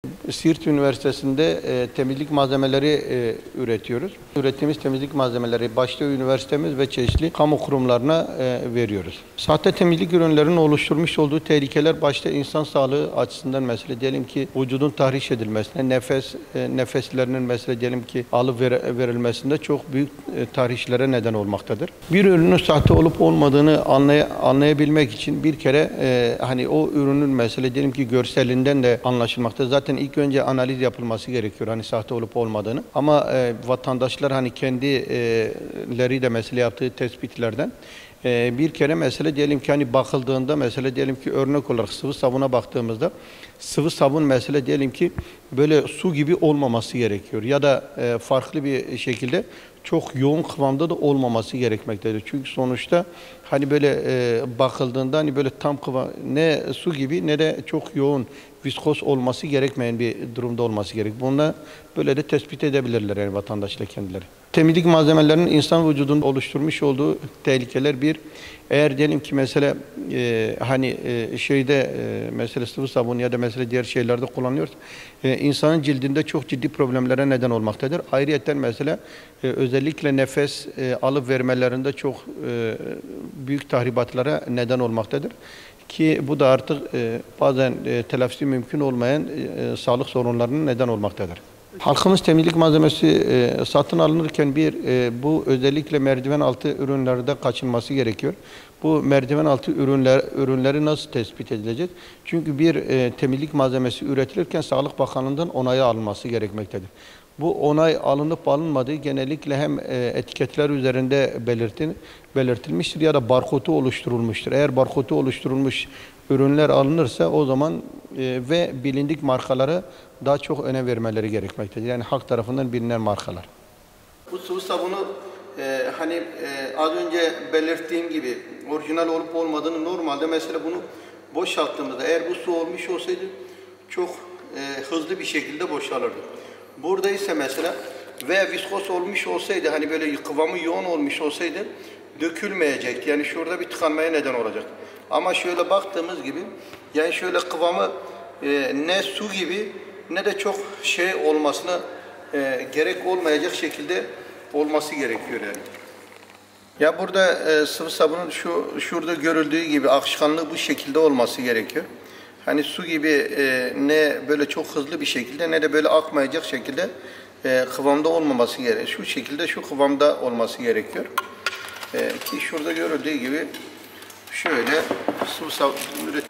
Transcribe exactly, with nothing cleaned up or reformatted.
Siirt Üniversitesi'nde e, temizlik malzemeleri e, üretiyoruz. Ürettiğimiz temizlik malzemeleri başta üniversitemiz ve çeşitli kamu kurumlarına e, veriyoruz. Sahte temizlik ürünlerinin oluşturmuş olduğu tehlikeler başta insan sağlığı açısından mesela diyelim ki vücudun tahriş edilmesine, nefes e, nefeslerinin mesela diyelim ki alıp ver, verilmesinde çok büyük e, tahrişlere neden olmaktadır. Bir ürünün sahte olup olmadığını anlay anlayabilmek için bir kere e, hani o ürünün mesela diyelim ki görselinden de anlaşılmakta. Zaten ilk önce analiz yapılması gerekiyor hani sahte olup olmadığını. Ama e, vatandaşlar hani kendileri de mesela yaptığı tespitlerden e, bir kere mesela diyelim ki hani bakıldığında mesela diyelim ki örnek olarak sıvı sabuna baktığımızda sıvı sabun mesela diyelim ki böyle su gibi olmaması gerekiyor ya da e, farklı bir şekilde çok yoğun kıvamda da olmaması gerekmektedir. Çünkü sonuçta hani böyle e, bakıldığında hani böyle tam kıvam ne su gibi ne de çok yoğun viskos olması gerekmeyen bir durumda olması gerek. Bunu böyle de tespit edebilirler yani vatandaşlar kendileri. Temizlik malzemelerinin insan vücudunda oluşturmuş olduğu tehlikeler bir. Eğer diyelim ki mesela e, hani e, şeyde e, mesela sıvı sabun ya da mesela diğer şeylerde kullanıyoruz. E, insanın cildinde çok ciddi problemlere neden olmaktadır. Ayrıyeten mesela e, özellikle nefes e, alıp vermelerinde çok e, büyük tahribatlara neden olmaktadır. Ki bu da artık e, bazen e, telafisi mümkün olmayan e, sağlık sorunlarının neden olmaktadır. Halkımız temizlik malzemesi e, satın alınırken bir e, bu özellikle merdiven altı ürünlerde kaçınması gerekiyor. Bu merdiven altı ürünler ürünleri nasıl tespit edilecek? Çünkü bir e, temizlik malzemesi üretilirken Sağlık Bakanlığı'ndan onayı alınması gerekmektedir. Bu onay alınıp alınmadığı genellikle hem e, etiketler üzerinde belirtin, belirtilmiştir ya da barkodu oluşturulmuştur. Eğer barkodu oluşturulmuş ürünler alınırsa o zaman e, ve bilindik markalara daha çok önem vermeleri gerekmektedir. Yani halk tarafından bilinen markalar. Bu sıvı sabunu e, hani e, az önce belirttiğim gibi orijinal olup olmadığını normalde mesela bunu boşalttığımızda eğer bu su olmuş olsaydı çok e, hızlı bir şekilde boşalırdı. Burada ise mesela ve viskos olmuş olsaydı hani böyle kıvamı yoğun olmuş olsaydı dökülmeyecekti. Yani şurada bir tıkanmaya neden olacak. Ama şöyle baktığımız gibi yani şöyle kıvamı e, ne su gibi ne de çok şey olmasına e, gerek olmayacak şekilde olması gerekiyor yani. Ya burada e, sıvı sabunun şu şurada görüldüğü gibi akışkanlığı bu şekilde olması gerekiyor. Hani su gibi e, ne böyle çok hızlı bir şekilde ne de böyle akmayacak şekilde e, kıvamda olmaması gerekiyor. Şu şekilde şu kıvamda olması gerekiyor. E, ki şurada görüldüğü gibi şöyle sıvı sabun üret